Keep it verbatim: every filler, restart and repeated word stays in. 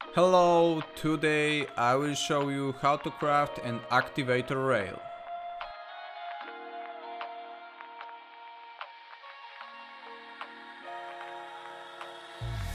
Hello, today I will show you how to craft an activator rail.